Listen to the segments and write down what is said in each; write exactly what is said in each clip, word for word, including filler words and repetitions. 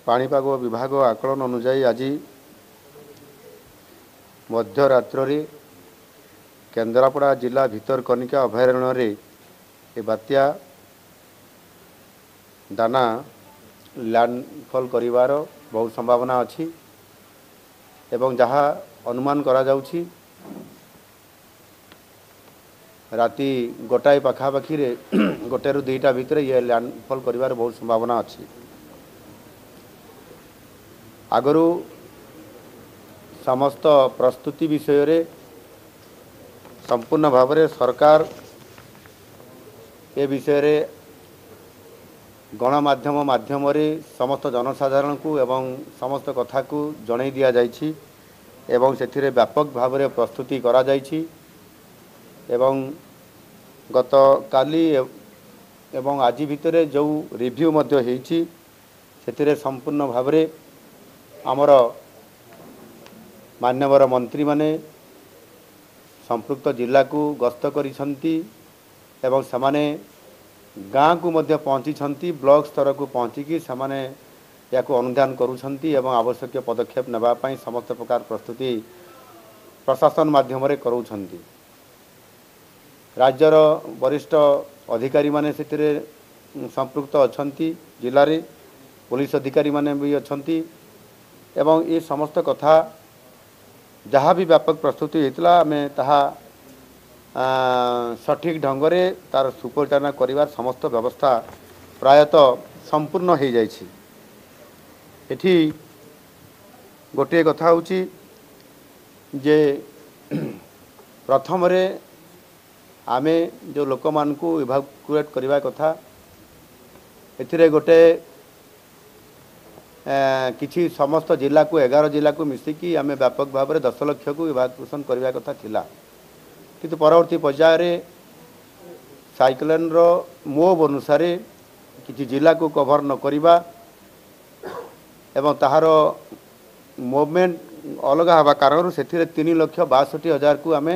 पाणीपाग विभाग आकलन अनुजाई आज मध्यरात्रि केन्द्रापड़ा जिला भितरकनिका अभयारण्य रे ए बात्या दाना लैंडफॉल करिवार बहुत संभावना अच्छी एवं जहाँ अनुमान करा जाउछि राति गोटाए पाखापाखि गोटे रु दुईटा भितर ये लैंडफॉल करिवार बहुत संभावना अच्छी आगरू समस्त प्रस्तुति विषय रे संपूर्ण भाव में सरकार ए विषय रे गणमाध्यम माध्यम रे समस्त जनसाधारण को एवं समस्त कथा को जन दिया जाइछि एवं सेथिरे व्यापक भाव में प्रस्तुति करा जाइछि एवं गत काली एवं आज भितर जो रिव्यू मध्य हेछि सेथिरे संपूर्ण भाव में आमर मान्यवर मंत्री माने संपृक्त जिला को गस्त करिसंती एवं समाने गाँ को मध्य पहुँची ब्लॉक स्तर को पहुँचिकी समाने या को अनुधान करुछंती एवं आवश्यक पदक्षेप नेबा पई समस्त प्रकार प्रस्तुति प्रशासन माध्यम रे करूछंती राज्यर वरिष्ठ अधिकारी माने सेतिरे संपृक्त अछंती जिल्ला रे पुलिस अधिकारी माने भी अछंती एवं ये समस्त कथा जहाँ भी व्यापक प्रस्तुति होता आम ताहा सठिक ढंग से तार सुपरिचालना करिवार समस्त व्यवस्था प्रायतः संपूर्ण हो जाइछि एठी गोटे कथा होची जे प्रथम रे आमे जो लोक मान को इवाकुएट करवा कथा एथिरे गोटे किछि समस्त जिला को एगार जिला को मिसिकी आमे व्यापक भाव में दस लक्ष को इवाकुएसन करवा कथा थिला किंतु परवर्ती पर्याय रे साइक्लोन रो मोव अनुसार किछि जिला को कवर न करिबा एवं ताहार मूवमेंट अलग हवा कारण से तीन लक्ष बासठी हजार को आमे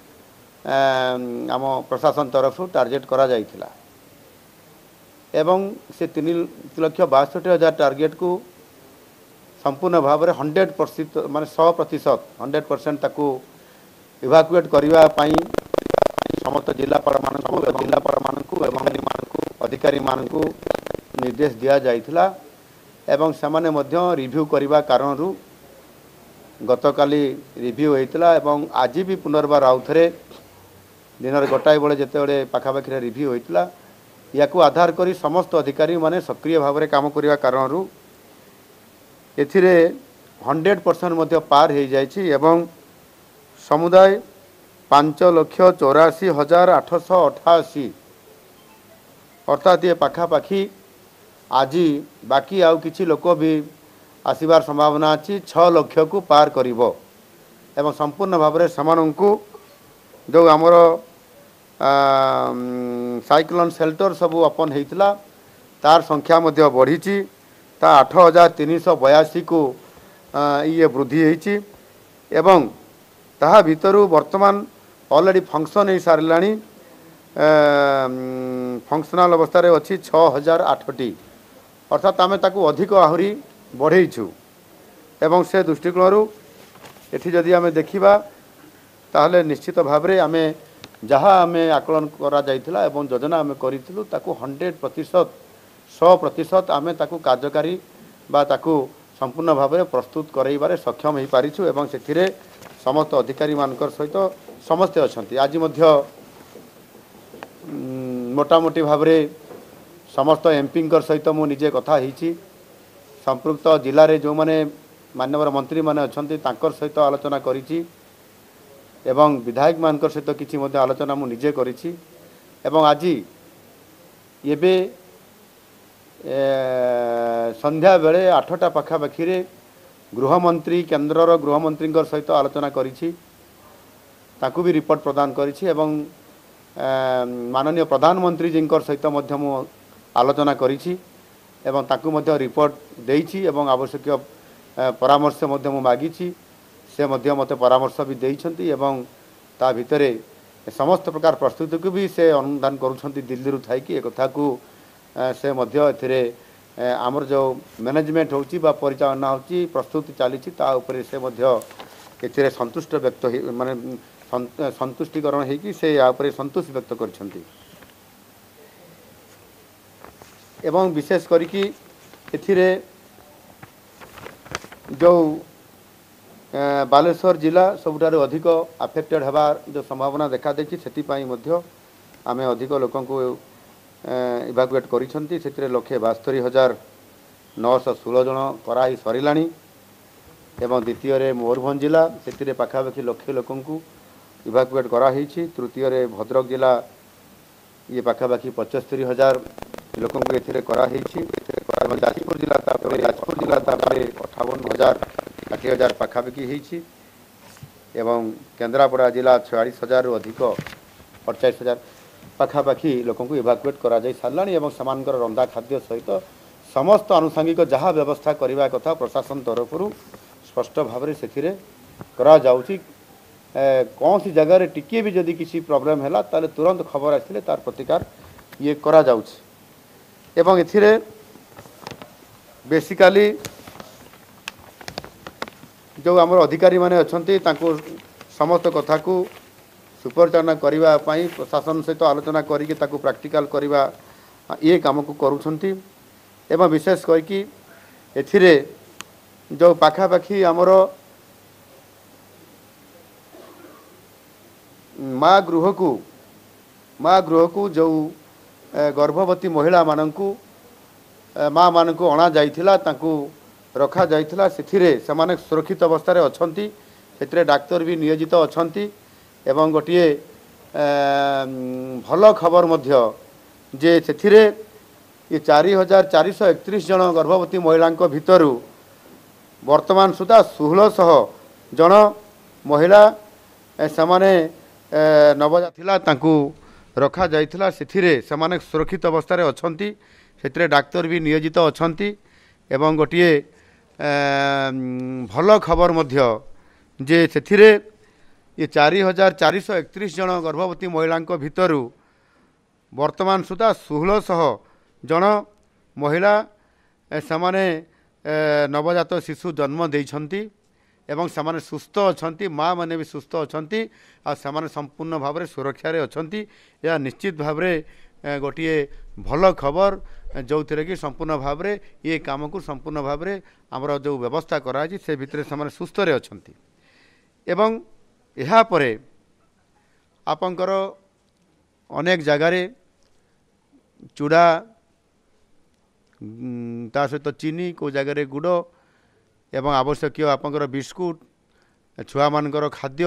आम प्रशासन तरफ टार्गेट करा जाइथिला एवं से तीन लक्ष बासठी हजार टार्गेट को संपूर्ण भाव में हंड्रेड प्रतिशत माने सौ प्रतिशत हंड्रेड परसेंट ताकू इवाकुएट करने समस्त जिलापाल मानू जिलापाल मानू एवं अधिकारी मानू निर्देश दि जाइथिला एवं समाने मध्य रिव्यू करने कारण गतकाली रिव्यू होता एवं आज भी पुनर्बार आउ थे दिन गोटाए बेले जिते पाखापाखि रिव्यू होता या आधार करी समस्त अधिकारी माने सक्रिय भाव में काम करने कारण एथिरे हंड्रेड परसेंट मध्य पार हो जाइछि एवं समुदाय पांच लक्ष चौराशी हजार आठश अठाशी अर्थात ये पाखापाखि आज बाकी आउ किछि लोक भी आसबार संभावना अच्छी छः लक्ष को पार करिवो एवं संपूर्ण भाव में समानंकु जो आमर साइक्लोन शेल्टर सब ओपन होता तार संख्या मध्य बढ़ी ता आठ हजार तीन सौ बयासी को ये वृद्धि होती एवं ताहा भितरु वर्तमान ऑलरेडी फंक्शन हो सारा फंक्शनल अवस्था अच्छी छः हजार आठटी अर्थात आम ताकू अधिक आहरी बढ़ेइछु एवं से दृष्टिकोण एठी जदि आम देखिबा ताहले निश्चित भाव में आम जहाँ आम आकलन करा जाइथिला एवं योजना आम करिथिलु ताकू हंड्रेड प्रतिशत सौ प्रतिशत आम ताकू कार्यकारी बा ताकू संपूर्ण भाव में प्रस्तुत करइबारे सक्षम हो पारिछु एवं सेथिरे समस्त अधिकारी मानकर सहित समस्ते अछंती आज मध्य मोटामोटी भाव में समस्त एमपी सहित मु निजे कथा होईछि संपृक्त जिले में जो मैंने मानवर मंत्री माने अछंती तांकर सहित आलोचना करिछि एवं विधायक मानकर सहित किछि मध्य आलोचना मु निजे करिछि एवं आज एबे संध्या बेले आठटा पाखापाखि गृहमंत्री केन्द्रर गृहमंत्री सहित आलोचना करिछि ताकू भी रिपोर्ट प्रदान करिछि एवं माननीय प्रधानमंत्री जी सहित मध्य मु आलोचना करिछि एवं ताकू मध्य रिपोर्ट देइछि एवं आवश्यक परामर्श मध्य मु मागिछि से मध्य मते परामर्श भी देइछंती एवं ता भितरे समस्त प्रकार प्रस्तुति को भी से अनुदान करुछंती दिल्ली रु थाई कि एक कथा को से मध्य एथिरे आमर जो मैनेजमेंट होची बा परिचालना होची प्रस्तुति चली से मध्य संतुष्ट व्यक्त माने संतुष्टिकरण होगी से यापर संतोष व्यक्त करछंती एवं विशेष करिकी एथिरे जो बालेश्वर जिला सबुठारु अधिक अफेक्टेड हबार जो संभावना देखा देखी सेति पाई मध्य आमे अधिक लोकन को इवाकुएट करिसंती सेतिरे लक्षे बास्तरी हजार नौश षोल जन कराई सरिलाणी एवं द्वितीय रे मयूरभंज जिला सेतिरे पाखापाखि लक्षे लोकन को इवाकुएट करा हिछि तृतीय रे भद्रक जिला ये पाखापाखि पचस्तरी हजार लोकन को एथिरे करा हिछि जाजपुर जिला तापर जाजपुर जिला तापर अठावन हजार षाठी हजार पाखापाखि हिछि एवं केन्द्रापड़ा जिला छियालीस हजार रु अधिक अड़चाश हजार पाखापाखि लोकन को इवाकुएट करा जाय सारलाणी एवं समानकर रंधा खाद्य सहित समस्त आनुषंगिक जहाँ व्यवस्था करने कथा प्रशासन तरफ स्पष्ट भाव में से करा जाउची कौन सी जगह टिके भी जदि किसी प्रॉब्लम है ताले तुरंत खबर आसले तार प्रतिकार ये करा जाउची एवं एथिरे बेसिकली जो आम अधिकारी माने अछंती तांको समस्त कथा को सुपरचालना करबा पई प्रशासन सहित आलोचना करिके ताको प्रैक्टिकल करबा ये काम को करूछंती एवं विशेष करके एथिरे जो पाखापाखि आमर माँ गृह को माँ गृह को जो गर्भवती महिला मानकु माँ मान को अणा जाइथिला तांकु रखा जाइथिला सेथिरे समाने सुरक्षित अवस्था रे अछंती सेथिरे डाक्टर भी नियोजित अछंती एवं गोटिए भल खबर मध्य जे सेथिरे ये चारि हजार चारि सौ एकतीस जन गर्भवती महिला भितर वर्तमान सुधा षोलशह जन महिला समाने नवजात तांकु रखा जाइथिला सेथिरे समाने सुरक्षित अवस्था रे अछंती सेथिरे डाक्टर भी नियोजित अछंती एवं गोटिए भल खबर मध्य जे सेथिरे ये चारि हजार चारि सौ एकतीस जन गर्भवती महिला भितर वर्तमान सुधा षोलशह जन महिला समाने नवजात शिशु जन्म देइछंती एवं समाने सुस्थ अछंती माँ माने भी सुस्थ अछंती आ समाने संपूर्ण भाव में सुरक्षा रे अछंती या निश्चित भाव में गोटिए भल खबर जो थे कि संपूर्ण भाव में ये काम को संपूर्ण भाव में आमर जो व्यवस्था कराई से भितर समाने सुस्थ रे अछंती एवं यहाँ परे आपंकर अनेक जगार चूड़ा ता सहित चीनी को जगह गुड़ एवं आवश्यक आपंकर बिस्कुट छुआ मानकर खाद्य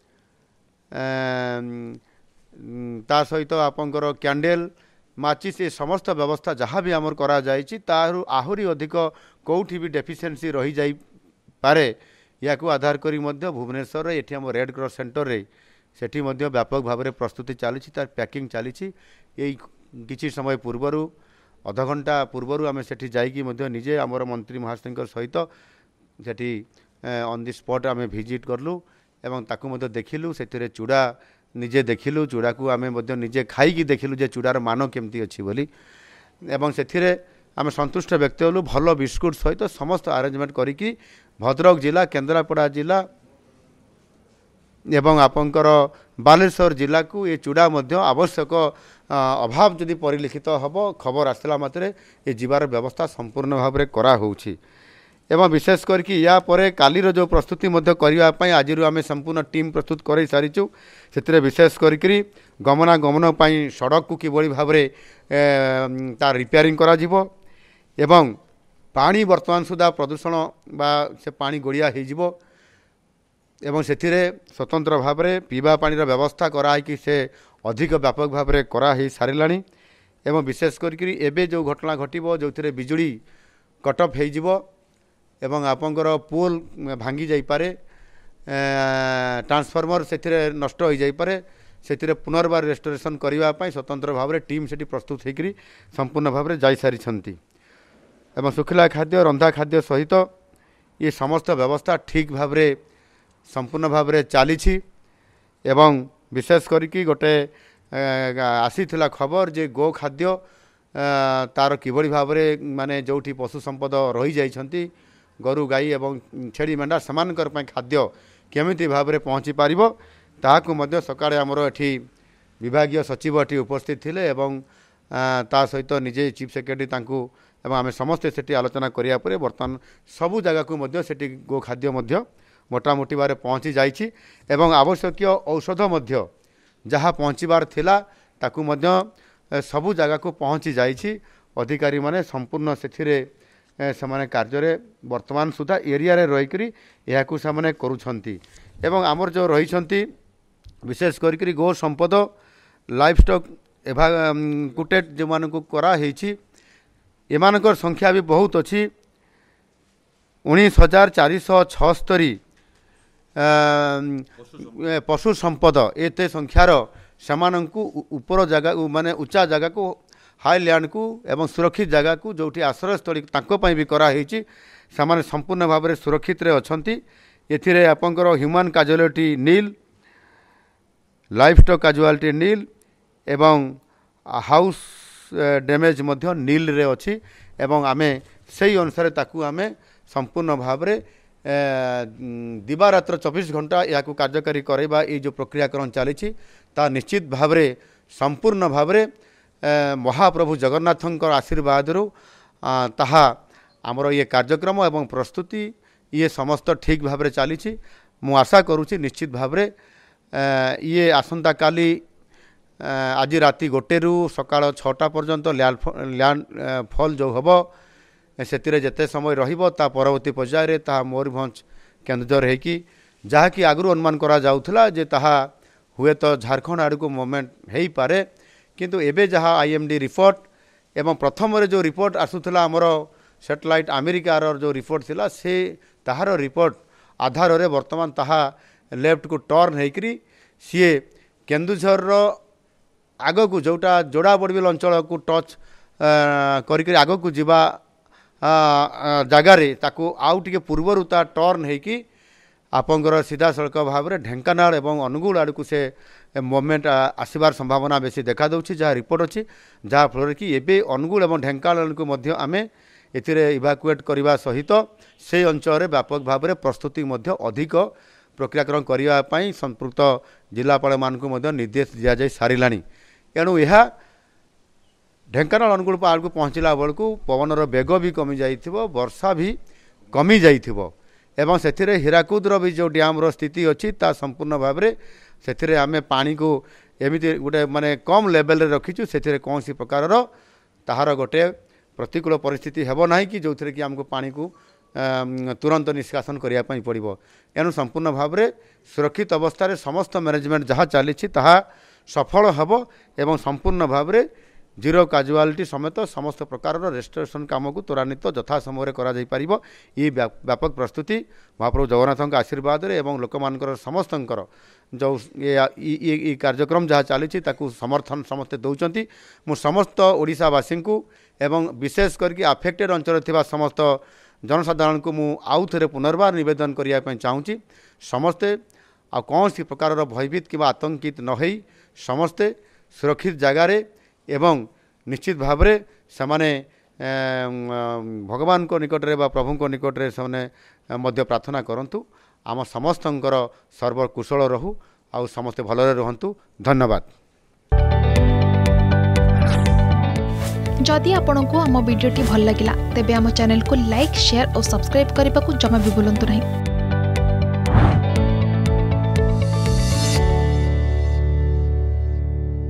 ता सहित आपंकर कैंडल माचिस ये समस्त व्यवस्था जहाँ भी आमर करा जायछि तारु आहुरी अधिक कौटी भी डेफिशिएंसी रही जाई पारे या को आधार करी मध्य भुवनेश्वर रे एठी हम रेड क्रॉस सेंटर रे सेठी मध्य व्यापक भाव में प्रस्तुति चली तार पैकिंग चली यही किछि समय पूर्वरु अध घंटा पूर्वर आम से जाइकी निजे आमर मंत्री महाशय सहित सेठी ऑन दी स्पॉट आम विजिट करलु एवं ताकू मध्य देखिलु से चूड़ा निजे देखिलु चूड़ा को आम निजे खाई देखिलु जे चूड़ार मान केमती अच्छी बोली एवं से आम संतुष्ट व्यक्त हलु भल बिस्कुट सहित समस्त अरेंजमेंट करिकी भद्रक जिला केन्द्रापड़ा जिला एवं आपंकर बालेश्वर जिला को ये चूड़ा मध्य आवश्यक अभाव जदि परिलिखित हम खबर आसला मात्रे ये जीवार व्यवस्था संपूर्ण भाव में करा होउछि एवं विशेष करके या परे कालीर जो प्रस्तुति मध्य करिवा पई आज आम संपूर्ण टीम प्रस्तुत कर सारीचु से विशेष करी गमनागमन पई सड़क को किभली भाव में तार रिपेयरिंग करा जिवो एवं पानी वर्तमान सुधा प्रदूषण बा से पानी गोड़िया हो जिवो एवं से स्वतंत्र भाव में पीवा पानी व्यवस्था कराई कि से अधिक व्यापक भाव में करा हो सारिलाणी एवं विशेष करके एबे जो घटना घटिबो जो थे बिजुली कटअफ हो जिवो एवं आपंकर पोल भांगी जाई पारे ट्रांसफॉर्मर से नष्ट हो जाई पारे से पुनर्बार रेस्टोरेशन करने स्वतंत्र भाव में टीम से प्रस्तुत होकर संपूर्ण भाव में जाई सारी एवं सुखिला खाद्य रंधा खाद्य सहित ये समस्त व्यवस्था ठीक भाव में संपूर्ण भाव में चली एवं विशेष करके गोटे आसी खबर जे गो खाद्य तार किभଳି भाबरे माने जोठी पशु संपद रही जाइछंती गरु गाई एवं छेड़ी मेंढा समानकर पय खाद्य केमिति भाबरे पहुँची पारिबो ताहाकु मध्य सकाळे हमर एठी विभागीय सचिव एठी उपस्थित थिले एवं ता सहित निजे चीफ सेक्रेटरी तांकु एवं आमे समस्ते सेठी आलोचना करिया परे वर्तमान सबु जगह को मध्य सेठी गो खाद्य मध्य मोटामोटी बारे पहुँची जाइछि एवं आवश्यक औषध मध्य जहाँ पहुँचबार थिला ताकू मध्य सबु जगह को पहुँची जाइछि अधिकारी माने संपूर्ण सेथिरे से कार्य वर्तमान सुधा एरिया रे रहीकरी याकू से करुछंती एवं आमर जो रही विशेष करी गो संपद लाइफ स्टॉक एभा कुटेट जो मान को करा हेछि एमानकर संख्या भी बहुत अच्छी उन्नीस हजार चार सौ छस्तरी पशु संपद एते संख्यार सेमानंकु ऊपर जगह माने उच्चा जगह को हाई लैंड को एवं सुरक्षित जगह को जोटी आश्रयस्थली तांको पई भी करा हेछि सामान्य संपूर्ण भाव में सुरक्षित रे अछंती एथिरे आपनकर human casualty nil life stock casualty nil एवं हाउस डैमेज मध्य नील रे अछि एवं आमे सही अनुसार ताकू आमे संपूर्ण भाव में दिवारात्र चौबीस घंटा या कार्यकारी करवा ये जो प्रक्रियाकरण चली ता निश्चित भाव में संपूर्ण भाव में महाप्रभु जगन्नाथंकर आशीर्वाद ताहा आमर ये कार्यक्रम एवं प्रस्तुति ये समस्त ठीक भाव में चली मु आशा करुँची निश्चित भाव में ये आसंता काली आज राति गोटे रु सकाळ छटा पर्यंत लैंड फॉल जो हम से जिते समय रहा परवर्ती पर्यायर ता मयूरभंज केन्दुझर होकि जहाँकि आगु अनुमान करा जाउथला जे ताहा हुए तो झारखंड आड़ को मूवमेंट हो पारे किंतु एबे जहाँ आईएमडी रिपोर्ट एवं प्रथम जो रिपोर्ट आसूला आमर सैटेलाइट अमेरिकार जो रिपोर्ट थिला से ताहार रिपोर्ट आधार रे वर्तमान ताहा लेफ्ट को टर्न होकरी सी केन्दुझर आग को जोटा जोड़ा बड़बिल अंचल को टच करी आग को जीवा जगार ताकू आउ टे पूर्वर ता टर्न होकि आपंकर सीधा सड़क भाव में ढेंकानाल एवं अनुगुल आड़ को से मूवमेंट आसबार संभावना बेसी देखा दूँ जहाँ रिपोर्ट अच्छी जहाँ फल कि एबे अनुगुल एवं ढेंकानाल को मध्य आमे एथिरे इवाकुएट करने सहित से अंचल व्यापक भाव में प्रस्तुति मध्य अधिक प्रक्रियाकरण करने संपृक्त जिलापाल मानक मध्य निर्देश दि जा सारा एणु यह ढेंकानाल अनुगुल आड़ को पहुँचला बेलू पवनर बेग भी कमी जाइथिबो वर्षा भी कमी जाइथिबो एवं से हीराकुदर भी जो डैम स्थिति अच्छी ता संपूर्ण भाव में से आम पानी को एमती गोटे माने कम लेवल रखीचु से कौन सी प्रकार ताहार गोटे प्रतिकूल परिस्थिति हेब ना कि जो थी कि आमको पानी को तुरंत निष्कासन करने पड़ो एणु संपूर्ण भाव में सुरक्षित अवस्था समस्त मैनेजमेंट जहाँ चली सफल हेब एवं संपूर्ण भाव में जीरो काजुआलिटी समेत समस्त प्रकार रेस्टोरेशन काम को त्वरान्वित यथा समय कर ये व्यापक प्रस्तुति महाप्रभु जगन्नाथ आशीर्वाद एवं लोक मानकर समस्तंकर जो ये कार्यक्रम जहाँ चली समर्थन समस्ते दौरान मु समस्त ओडिशावासी को एवं विशेष करके आफेक्टेड अंचल थिबा समस्त जनसाधारण को मु आउ थे पुनर्बार निवेदन करने चाहूँगी समस्ते आ कौन सी प्रकार भयभीत कि आतंकित न होई समस्ते सुरक्षित जगार एवं निश्चित भाव में से भगवान को निकट में प्रभु को निकट में से मध्य प्रार्थना करंतु आम समस्तंकर सर्वकुशल रहू आ समस्ते भलरे रहंतु धन्यवाद। जदि आपंक आम भिडी भल लगा तेब आम चैनल को लाइक शेयर और सब्सक्राइब करने को जमा भी भूलु नहीं।